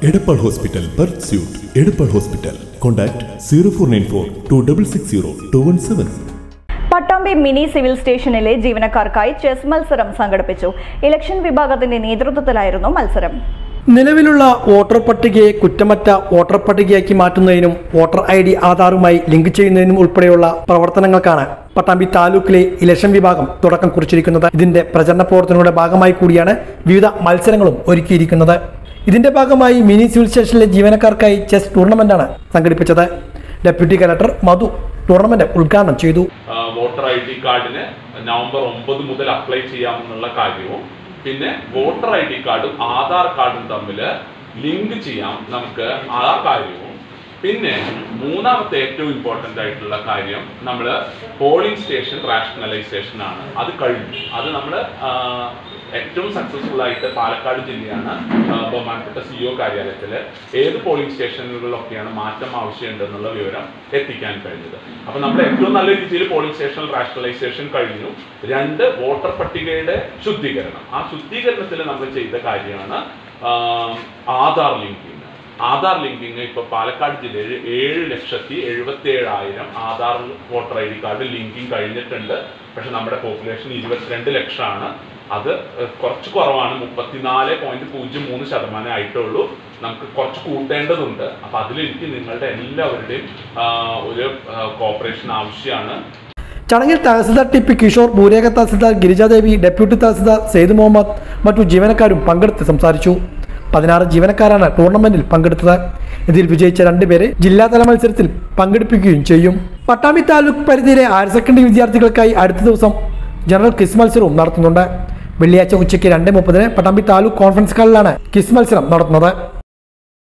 Edapal Hospital, Birth Suite, Edapal Hospital. Contact 0494 2660 217. Pattambi mini civil സ്റ്റേഷനിലെ ജീവനക്കാർക്കായി chess മത്സരം സംഘടിപ്പിച്ചു. ഇലക്ഷൻ വിഭാഗത്തിന്റെ നേതൃത്വത്തിലായിരുന്നു മത്സരം. നിലവിലുള്ള വോട്ടർ പട്ടികയെ കുറ്റമറ്റ വോട്ടർ പട്ടികയാക്കി മാറ്റുന്നതിനും വോട്ടർ ID ആധാറുമായി ലിങ്ക് ചെയ്യുന്നതിനും ഉൾപ്പെടെയുള്ള പ്രവർത്തനങ്ങൾക്കാണ് പട്ടാമ്പി താലൂക്കിലെ ഇലക്ഷൻ വിഭാഗം തുടക്കം കുറിച്ചിരിക്കുന്നത്. ഇതിന്റെ പ്രചരണ പ്രവർത്തനങ്ങളുടെ ഭാഗമായി കൂടിയാണ് വിവിധ മത്സരങ്ങളും ഒരുക്കിയിരിക്കുന്നത്. ഇതിന്റെ ഭാഗമായി മിനി സിവിൽ സ്റ്റേഷനിലെ ജീവനക്കാർക്കായി ചെസ് ടൂർണമെന്റാണ് സംഘടിപ്പിച്ചത്. ഡെപ്യൂട്ടി കളക്ടർ മധു ടൂർണമെന്റ് ഉദ്ഘാടനം ചെയ്തു. വോട്ടർ ID കാർഡിന് നവംബർ 9 മുതൽ അപ്ലൈ ചെയ്യാമെന്നുള്ള കാര്യവും പിന്നെ വോട്ടർ ID കാർഡും ആധാർ കാർഡും തമ്മിൽ ലിങ്ക് ചെയ്യാം നമുക്ക് ആ കാര്യവും പിന്നെ മൂന്നാമത്തെ ഏറ്റവും ഇമ്പോർട്ടൻ്റ് ആയിട്ടുള്ള കാര്യം നമ്മൾ പോളിംഗ് സ്റ്റേഷൻ റാഷണലൈസേഷൻ ആണ്. അത് കഴിഞ്ഞു. അത് നമ്മൾ ഏറ്റവും സക്സസ്ഫുൾ ആയിട്ട് പാലക്കാട് ജില്ലയാണ് ബഹുമാനപ്പെട്ട CEO കാര്യാലയത്തിൽ ഏത് പോളിംഗ് സ്റ്റേഷനുകളിലൊക്കെയാണ് മാറ്റം ആവശ്യമുണ്ടെന്നുള്ള വിവരം എത്തിക്കാൻ കഴിഞ്ഞത്. അപ്പോൾ നമ്മൾ ഏറ്റവും നല്ല രീതിയിൽ പോളിംഗ് സ്റ്റേഷൻ റാഷണലൈസേഷൻ കഴിഞ്ഞു. 2 വോട്ടർ പട്ടികയുടെ ശുദ്ധീകരണം. ആ ശുദ്ധീകരണത്തിൽ നമ്മൾ ചെയ്ത കാര്യമാണ് ആധാർ ലിങ്കിങ്. ആധാർ ലിങ്കിങ് ഇപ്പോൾ പാലക്കാട് ജില്ലയിൽ 7,77,000 Aadhaar voter ID card linking കഴിഞ്ഞിട്ടുണ്ട്. പക്ഷെ നമ്മുടെ പോപ്പുലേഷൻ 22 ലക്ഷമാണ്. അത് കുറച്ച് കുറവാണ്. 34.03% ആയിട്ടുള്ളൂ. നമുക്ക് കുറച്ച് കൂട്ടേണ്ടതുണ്ട്. അപ്പം അതിലെനിക്ക് നിങ്ങളുടെ എല്ലാവരുടെയും ഒരു കോപ്പറേഷൻ ആവശ്യമാണ്. ചടങ്ങിൽ തഹസിൽദാർ TP കിഷോർ, ഭൂരേഖ തഹസിൽദാർ ഗിരിജാദേവി, ഡെപ്യൂട്ടി തഹസിൽദാർ സെയ്ദ് മുഹമ്മദ് മറ്റു ജീവനക്കാരും പങ്കെടുത്ത് സംസാരിച്ചു. 16 ജീവനക്കാരാണ് ടൂർണമെന്റിൽ പങ്കെടുത്തത്. ഇതിൽ വിജയിച്ച 2 പേരെ ജില്ലാതല മത്സരത്തിൽ പങ്കെടുപ്പിക്കുകയും ചെയ്യും. പട്ടാമ്പി താലൂക്ക് പരിധിയിലെ ഹയർ സെക്കൻഡറി വിദ്യാർത്ഥികൾക്കായി അടുത്ത ദിവസം ജനറൽ ക്വിസ് മത്സരവും നടത്തുന്നുണ്ട്. വെള്ളിയാഴ്ച ഉച്ചയ്ക്ക് 2:30 പട്ടാമ്പി താലൂക്ക് കോൺഫറൻസ് ഹാളിലാണ് ക്വിസ് മത്സരം നടത്തുന്നത്.